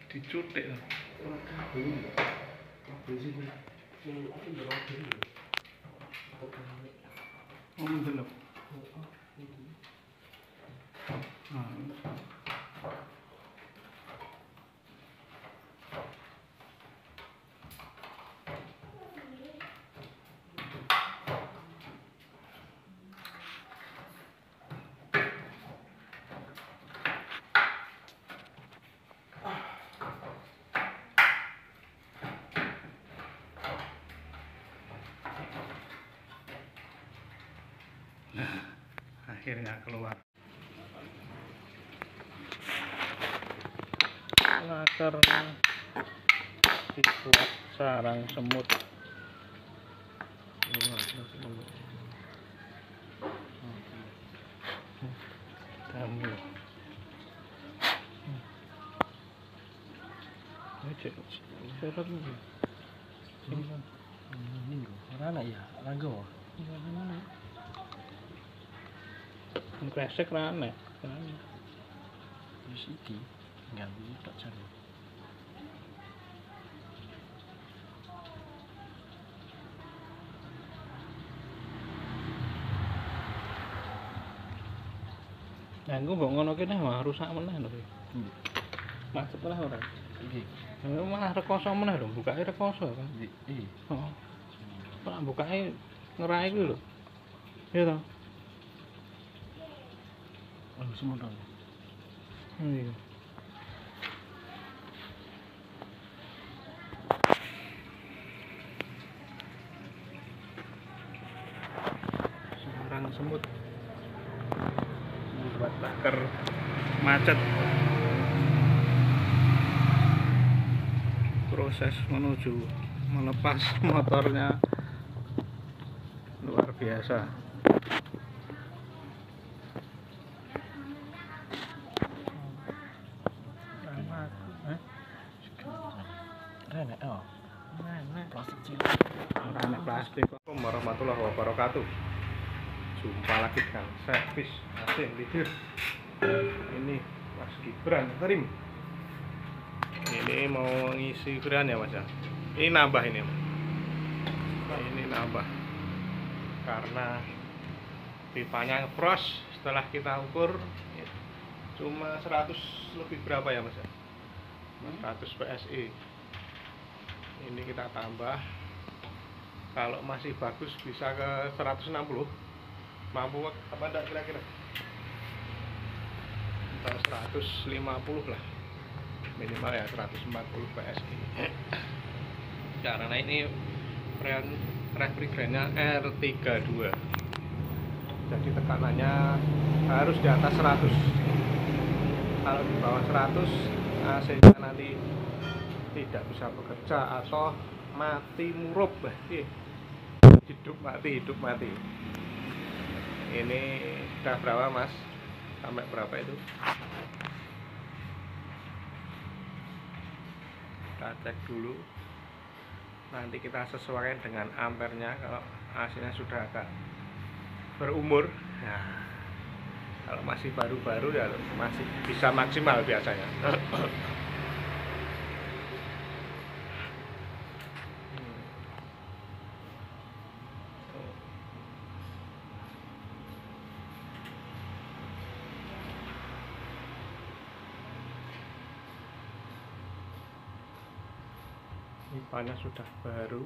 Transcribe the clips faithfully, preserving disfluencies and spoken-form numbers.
dicutik loh. Oh, mendelok. Nah, akhirnya keluar. Lakarnya dibuat sarang semut. Tamu. Cek, cek ini. Ini mana ya? Ranggo. Kresek rane, rane. Wis iki ganggu tak jane. Ganggu mbok ngono kene mah rusak meneh lho. Nggih. Macet lah ora. Nggih. Lha mah rekoso meneh lho, bukake rekoso kan. Nggih. Heeh. Ora bukake ngerai kuwi lho. Iya toh. Oh, semua dong. Iya. Sarang semut membuat bakar macet. Proses menuju melepas motornya luar biasa. Renek oh. Renek plastik cilik. Renek plastik. Assalamualaikum warahmatullahi wabarakatuh. Jumpa lagi dengan servis A C Lidir. Ini Mas Gibran Karim. Ini mau ngisi freon ya Mas ya. Ini nambah ini Mas. Ini nambah. Karena pipanya ngepros, setelah kita ukur ya, cuma seratus lebih berapa ya Mas ya? seratus P S I. Ini kita tambah, kalau masih bagus bisa ke seratus enam puluh. Mampu apa enggak kira-kira? seratus lima puluh lah minimal ya, seratus empat puluh P S I. Karena ini freon refrigerannya R tiga puluh dua, jadi tekanannya harus di atas seratus. Kalau di bawah seratus A C-nya nanti tidak bisa bekerja atau mati murup. Hidup mati, hidup mati. Ini sudah berapa Mas? Sampai berapa itu? Kita cek dulu. Nanti kita sesuaikan dengan ampernya. Kalau A C-nya sudah agak berumur, nah, kalau masih baru-baru ya masih bisa maksimal biasanya. Pipanya sudah baru.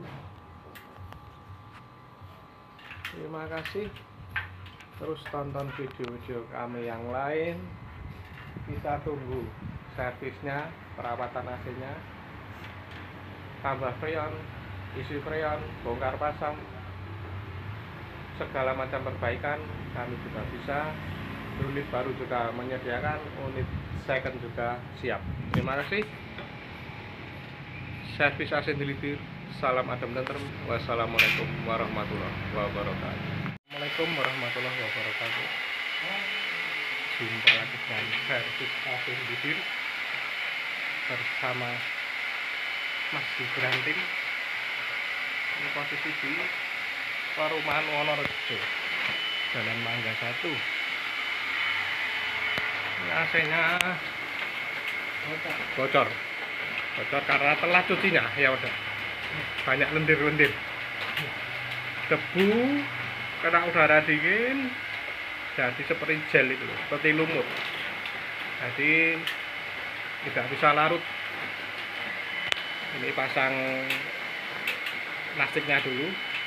Terima kasih. Terus tonton video-video kami yang lain. Kita tunggu servisnya, perawatan A C-nya, tambah freon, isi freon, bongkar pasang, segala macam perbaikan kami juga bisa. Unit baru juga menyediakan, unit second juga siap. Terima kasih. Servis A C Lidir. Salam adem tentrem. Wassalamualaikum warahmatullahi wabarakatuh. Assalamualaikum warahmatullahi wabarakatuh. Jumpa lagi dengan servis A C Lidir bersama Mas Gibran Tim. Ini posisi di Perumahan Wonorejo, Jalan Mangga satu. Ini A C-nya bocor. bocor karena telah cucinya. Ya udah, banyak lendir-lendir, debu kena udara dingin jadi seperti gel itu, seperti lumut, jadi tidak bisa larut. Ini pasang plastiknya dulu.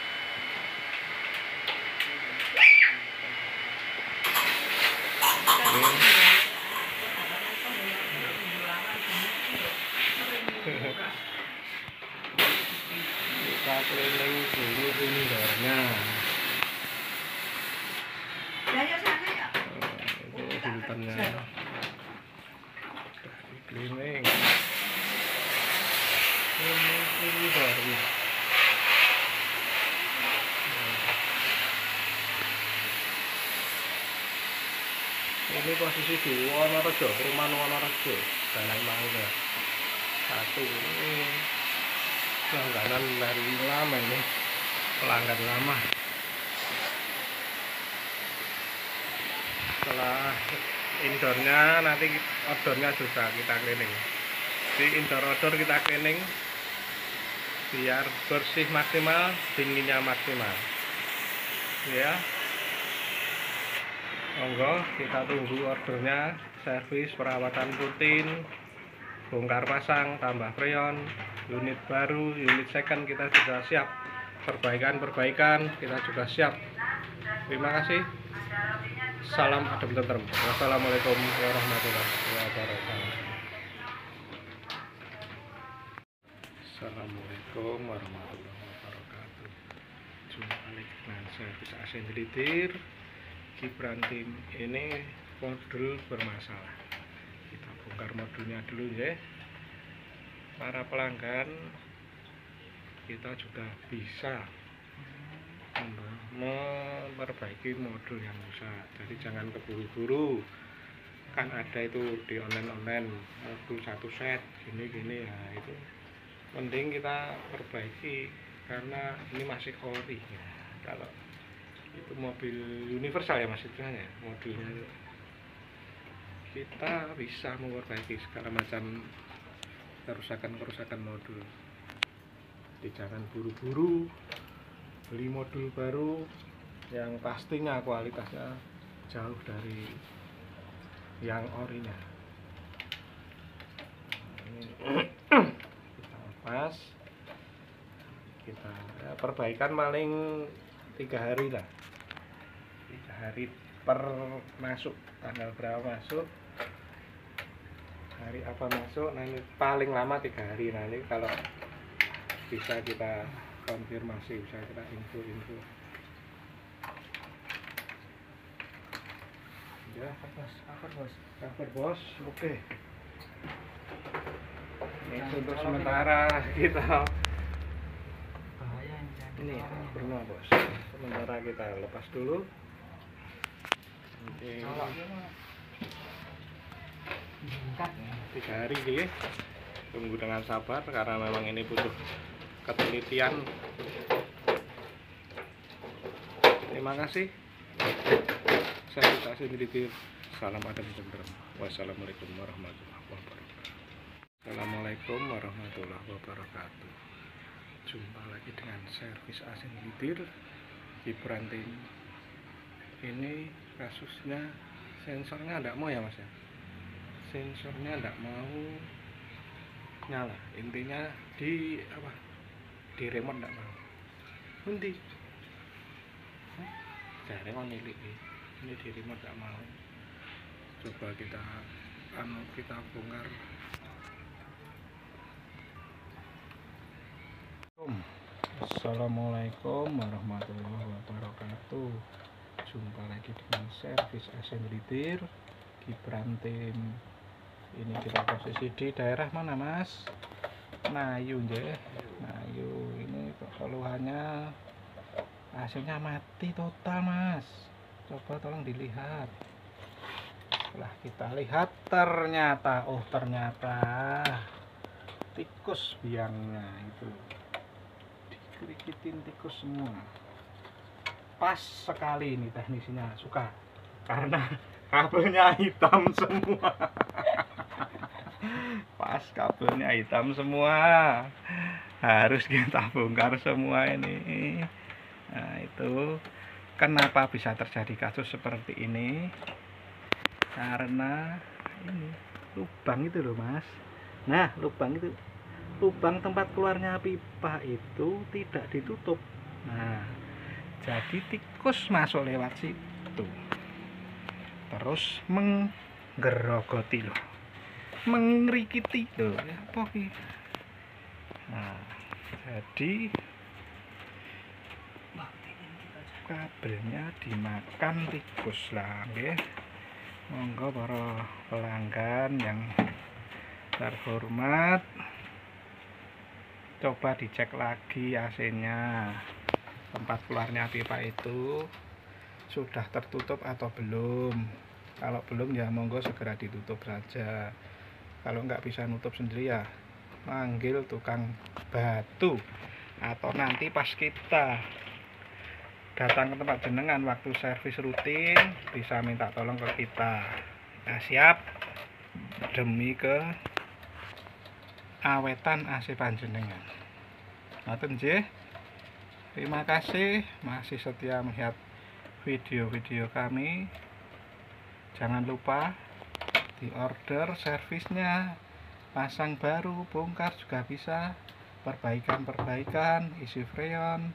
Kita cleaning dulu indoornya. Ini filternya cleaning. Ini indoornya. Ini posisi di Wonorejo, Perumahan Wonorejo, Jalan Mangga satu. Ini langganan dari lama, ini pelanggan lama. Setelah indoornya, nanti outdoornya juga kita cleaning. Di indoor outdoor kita cleaning biar bersih maksimal, dinginnya maksimal. Ya, monggo kita tunggu ordernya, servis, perawatan rutin, bongkar pasang, tambah freon, unit baru, unit second kita sudah siap, perbaikan-perbaikan kita juga siap. Terima kasih. Salam adem tentrem. Wassalamualaikum warahmatullahi wabarakatuh. Assalamualaikum warahmatullahi wabarakatuh. Jumpa lagi dengan servis A C Nglitir. Gibran Tim ini modul bermasalah. Kita bongkar modulnya dulu ya. Para pelanggan, kita juga bisa memperbaiki modul yang rusak. Jadi jangan keburu-buru. Kan ada itu di online-online modul satu set gini-gini ya, itu mending kita perbaiki karena ini masih ori ya. Kalau itu mobil universal ya maksudnya ya, modulnya itu kita bisa memperbaiki segala macam kerusakan-kerusakan modul. Jadi jangan buru-buru beli modul baru yang pastinya kualitasnya jauh dari yang orinya. Ini kita lepas, kita ya, perbaikan paling tiga hari lah, tiga hari per masuk, tanggal berapa masuk, hari apa masuk, nanti paling lama tiga hari. Nanti kalau bisa kita konfirmasi, bisa kita info-info ya. Bos, apa bos? Kabar bos, oke. Ini nah, untuk sementara kita ini ya, pernah bos. Sementara kita lepas dulu. Oke. Tiga hari sih, tunggu dengan sabar karena memang ini butuh ketelitian. Terima kasih. Saya A C Nglitir. Salam adem tentrem. Wassalamualaikum warahmatullahi wabarakatuh. Assalamualaikum warahmatullahi wabarakatuh. Jumpa lagi dengan servis A C Nglitir Gibran Tim. Ini kasusnya sensornya tidak mau ya mas ya. Sensornya tidak mau nyala. Intinya di apa? Di remote tidak mau. Nanti. Cari mau nilik ini di remote tidak mau. Coba kita anu kita bongkar. Assalamualaikum warahmatullahi wabarakatuh. Jumpa lagi dengan servis A C Nglitir Gibran Tim. Ini kita posisi di daerah mana mas? Nayu nggih. Nayu. Ini keluhannya A C-nya mati total mas. Coba tolong dilihat. Setelah kita lihat ternyata, oh ternyata tikus biangnya itu dikerikitin tikus semua. Pas sekali ini teknisinya suka karena kabelnya hitam semua. Pas kabelnya hitam semua, harus kita bongkar semua ini. Nah itu kenapa bisa terjadi kasus seperti ini, karena ini lubang itu loh mas. Nah lubang itu, lubang tempat keluarnya pipa itu tidak ditutup. Nah jadi tikus masuk lewat situ, terus menggerogoti loh, mengrikiti loh, apa ini? Nah jadi kabelnya dimakan tikus lah, nggih. Monggo para pelanggan yang terhormat, coba dicek lagi A C-nya, tempat keluarnya pipa itu sudah tertutup atau belum. Kalau belum ya monggo segera ditutup saja. Kalau nggak bisa nutup sendiri ya manggil tukang batu, atau nanti pas kita datang ke tempat jenengan waktu servis rutin bisa minta tolong ke kita. Nah, siap demi ke awetan A C panjenengan. Ngoten nggih. Terima kasih masih setia melihat video-video kami. Jangan lupa di order servisnya, pasang baru, bongkar juga bisa, perbaikan-perbaikan, isi freon.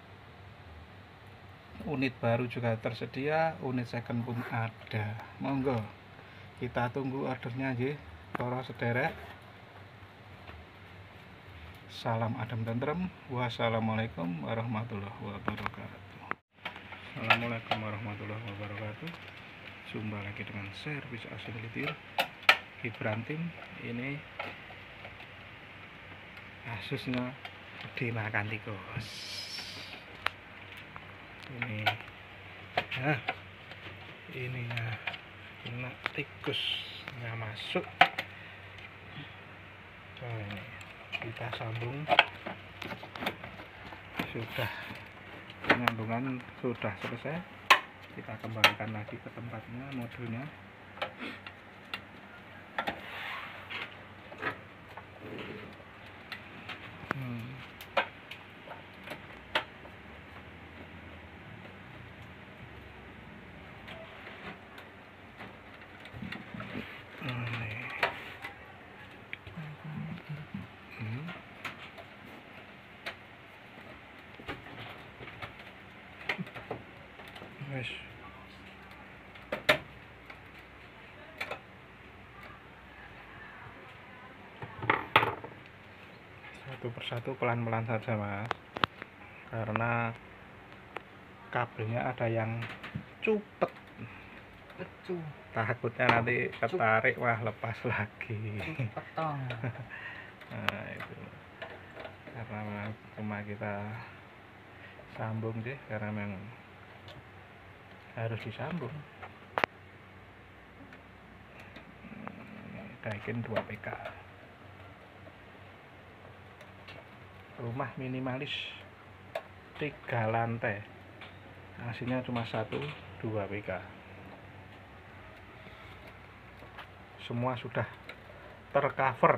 Unit baru juga tersedia, unit second pun ada. Monggo kita tunggu ordernya nggih para sederek. Salam adem tentrem. Wassalamualaikum warahmatullahi wabarakatuh. Assalamualaikum warahmatullahi wabarakatuh. Jumpa lagi dengan servis A C Litir Gibrantim. Ini kasusnya dimakan tikus. Ini nah ininya kena tikusnya masuk. Nah, ini kita sambung, sudah penyambungan sudah selesai. Kita kembalikan lagi ke tempatnya, modulnya. hmm. Wes. Satu persatu pelan-pelan saja mas, karena kabelnya ada yang cupet. Takutnya nanti ketarik, wah lepas lagi. Nah itu karena cuma kita sambung sih, karena memang harus disambung. Daikin dua P K, rumah minimalis tiga lantai, hasilnya cuma satu dua P K. Semua sudah tercover,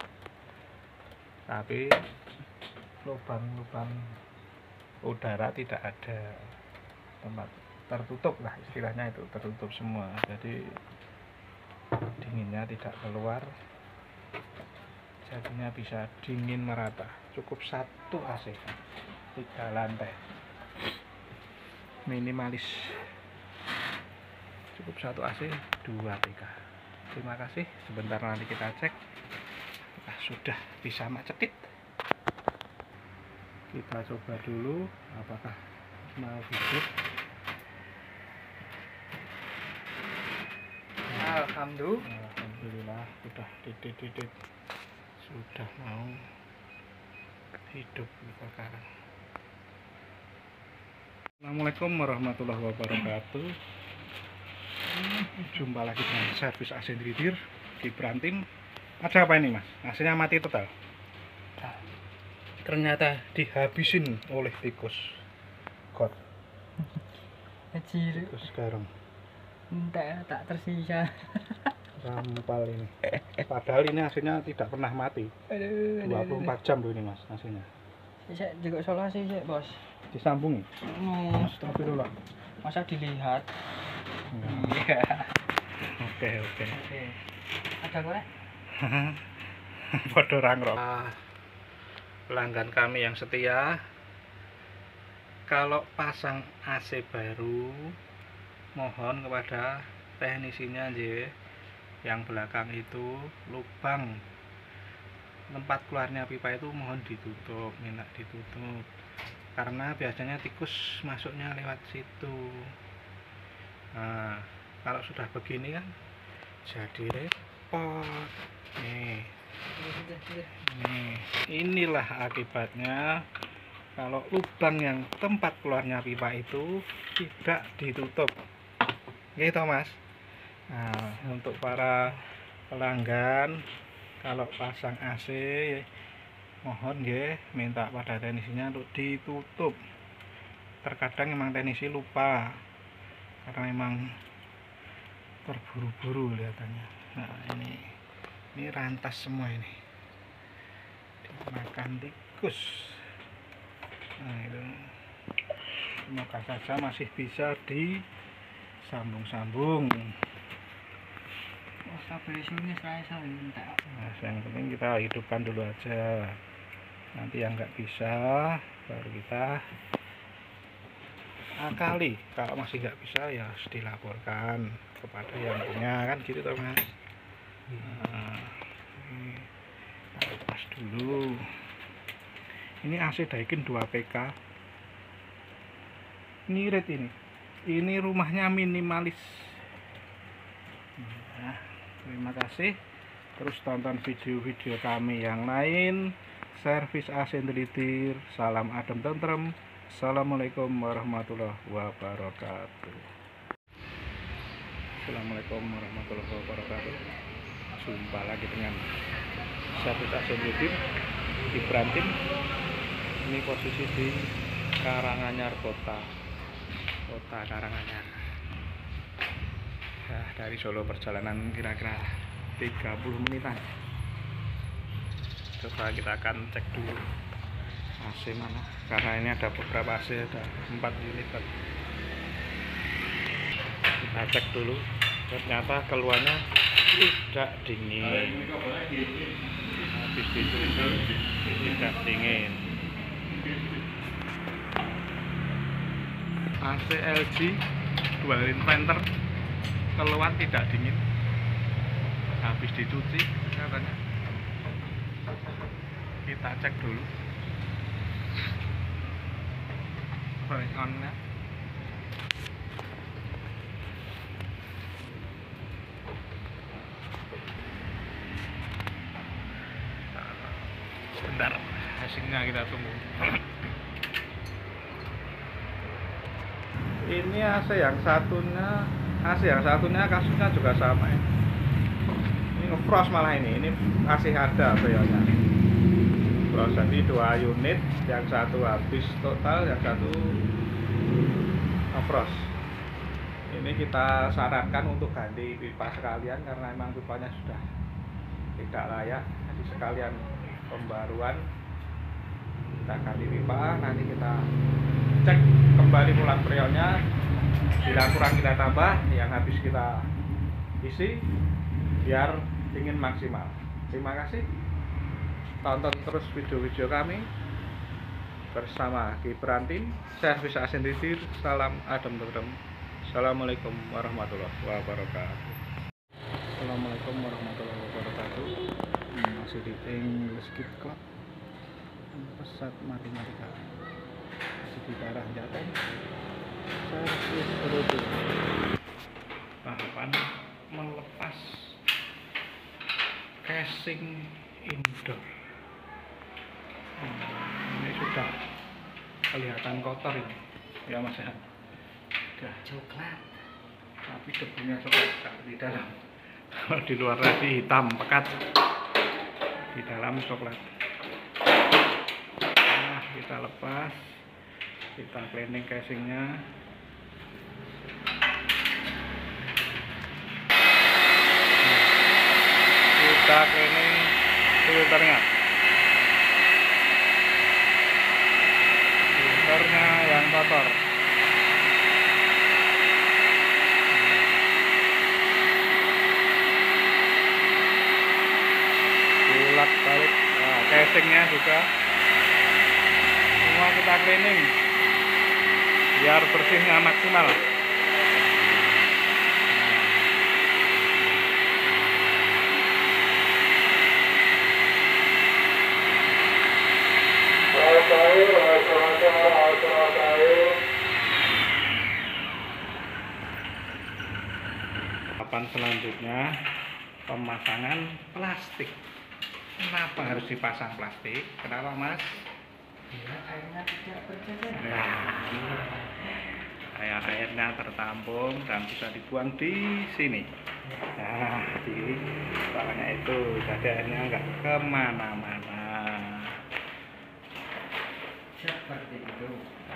tapi lubang-lubang udara tidak ada, tempat tertutup lah istilahnya, itu tertutup semua, jadi dinginnya tidak keluar, jadinya bisa dingin merata. Cukup satu A C tiga lantai minimalis, cukup satu A C dua P K. Terima kasih, sebentar nanti kita cek. Nah, sudah bisa macet. Kita coba dulu apakah mau hidup. Alhamdulillah, Alhamdulillah sudah titit-titit, sudah mau hidup sekarang. Assalamualaikum warahmatullahi wabarakatuh. Jumpa lagi dengan servis A C Litir Gibrantim. Ada apa ini mas? A C-nya mati total. Ternyata dihabisin oleh tikus. God. Tikus garong. Enggak, tak tersisa. Rampal ini. Padahal ini hasilnya tidak pernah mati. dua puluh empat jam loh ini Mas hasilnya. Saya juga isolasi sih bos. Disambungi. Hmm. Astagfirullah. Masa dilihat? Iya. Oke oke. Oke. Ada korek? Bodoh rangrok. Pelanggan kami yang setia, kalau pasang A C baru, mohon kepada teknisinya J, yang belakang itu lubang tempat keluarnya pipa itu mohon ditutup, minta ditutup, karena biasanya tikus masuknya lewat situ. Nah, kalau sudah begini kan jadi repot. Nih, nih, inilah akibatnya kalau lubang yang tempat keluarnya pipa itu tidak ditutup. Gitu Mas. Nah, untuk para pelanggan kalau pasang A C mohon ya minta pada teknisinya untuk ditutup. Terkadang memang teknisi lupa karena memang terburu-buru kelihatannya. Nah, ini ini rantas semua ini. Dimakan tikus. Nah, itu semoga saja masih bisa disambung-sambung. Oh, stabilisasinya saya saya minta. Nah, yang penting kita hidupkan dulu aja. Nanti yang nggak bisa baru kita akali. Kalau masih nggak bisa ya harus dilaporkan kepada yang punya, kan gitu toh Mas. Nah, ini kita lepas dulu. Ini A C Daikin dua P K. Ngirit ini. Ini rumahnya minimalis. Nah, terima kasih. Terus tonton video-video kami yang lain. Servis A C Intelitir. Salam adem tentrem. Assalamualaikum warahmatullahi wabarakatuh. Assalamualaikum warahmatullahi wabarakatuh. Jumpa lagi dengan servis A C Intelitir di Brantin. Ini posisi di Karanganyar Kota. Kota Karanganyar. Ya, dari Solo perjalanan kira-kira tiga puluh menitan. Coba kita akan cek dulu A C mana, karena ini ada beberapa A C, ada empat unit. Kita cek dulu, ternyata keluarnya tidak dingin. Habis dicuci tidak dingin. A C L G dual inverter keluar tidak dingin, habis dicuci katanya. Kita cek dulu break on nya. Sebentar, hasilnya kita tunggu. Ini A C yang satunya, A C yang satunya kasusnya juga sama ya. Ini ngefrost malah ini, ini masih ada freonnya. Frost, jadi dua unit, yang satu habis total, yang satu ngefrost. Ini kita sarankan untuk ganti pipa sekalian karena memang pipanya sudah tidak layak. Jadi sekalian pembaruan, kita ganti pipa, nanti kita cek kembali mulat freonnya, bila kurang kita tambah, yang habis kita isi biar dingin maksimal. Terima kasih, tonton terus video-video kami bersama Brantin, servis A C Intelitir. Salam adem tentrem. Assalamualaikum warahmatullahi wabarakatuh. Assalamualaikum warahmatullahi wabarakatuh. Masih di English Kid Club, pesat matematika, masih di daerah Jateng. Servis rutin. Tahapan melepas casing indoor. Hmm, ini sudah kelihatan kotor ini, ya Mas ya. Sudah Coklat. tapi debunya coklat di dalam. Kalau di luar tadi hitam pekat, di dalam coklat. Nah, kita lepas, kita cleaning casingnya. Nah, kita cleaning filternya. Filternya yang kotor. Bulat balik. Nah, casingnya juga semua kita cleaning biar bersihnya maksimal. Tahapan selanjutnya pemasangan plastik. Kenapa harus dipasang plastik? Kenapa, Mas? Biar airnya tidak bercecer. Air airnya tertampung dan bisa dibuang di sini. Nah, di bawahnya itu jadi airnya nggak kemana-mana. Seperti itu.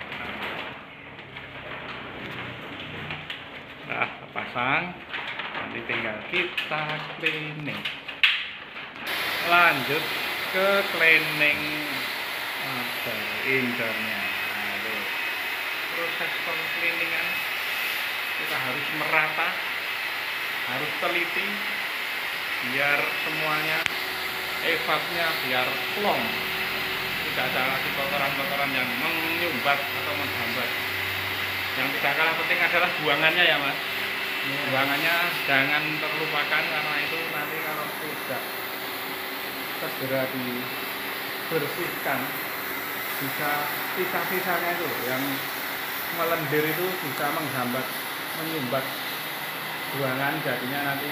Nah, pasang, nanti tinggal kita cleaning. Lanjut ke cleaning apa indoornya. Nah, itu proses pengcleaningan kita harus merata, harus teliti biar semuanya evapnya biar plong, tidak ada lagi kotoran-kotoran yang menyumbat atau menghambat. Yang tidak kalah penting adalah buangannya ya, Mas. Buangannya jangan terlupakan, karena itu nanti kalau tidak segera dibersihkan bisa sisa-sisanya itu yang melendir itu bisa menghambat, menyumbat buangan, jadinya nanti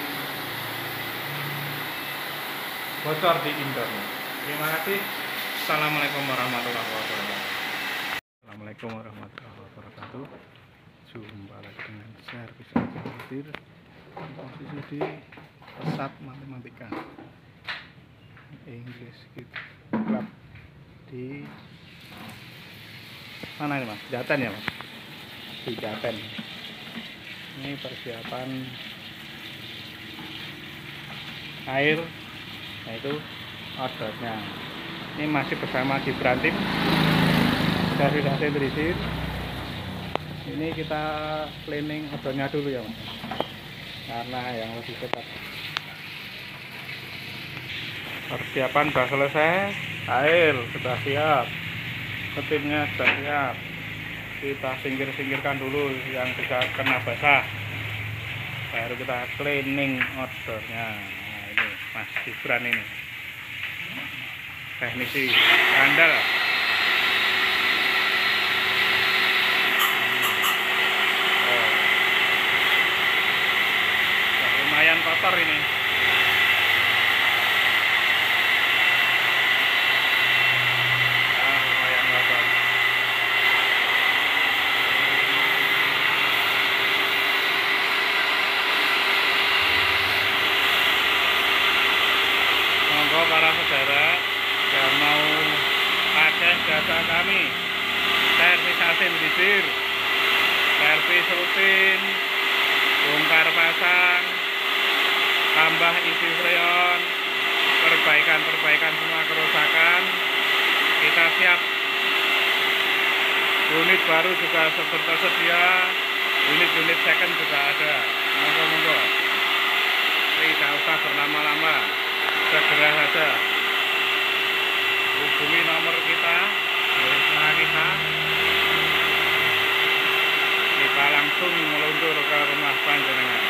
bocor di indoornya. Terima kasih. Assalamualaikum warahmatullahi wabarakatuh. Assalamualaikum warahmatullahi wabarakatuh. Jumpa lagi dengan servis automobil. Posisi di pesat matematika English Club di mana ini, Mas? Jaten ya, Mas? Di Jaten. Ini persiapan air, yaitu outdoornya. Ini masih bersama Gibran Tim. Dari saya berisir. Ini kita cleaning outdoornya dulu ya, Mas, karena yang lebih cepat. Persiapan sudah selesai, air sudah siap, mesinnya sudah siap. Kita singkir-singkirkan dulu yang sudah kena basah, baru kita cleaning outdoornya. Nah, ini Mas Gibran ini teknisi andal. Oh, lumayan kotor ini. Para saudara yang mau pakai jasa kami, servis A C berisir, servis rutin, bongkar pasang, tambah isi freon, perbaikan-perbaikan semua kerusakan, kita siap. Unit baru juga tersedia, unit-unit second juga ada. Monggo-monggo, tidak usah berlama-lama, segera saja hubungi nomor kita, nah kita kita langsung meluncur ke rumah panjenengan.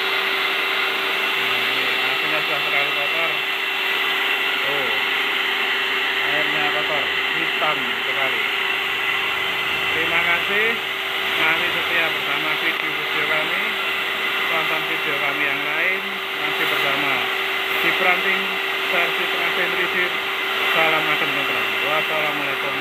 Nah, ini airnya sudah terlalu kotor. Oh, airnya kotor, hitam sekali. Terima kasih masih setia bersama video-video kami. Tonton video kami yang lain masih bersama Gibran Tim Servis A C Berisir. Salam adem tentrem. Wassalamualaikum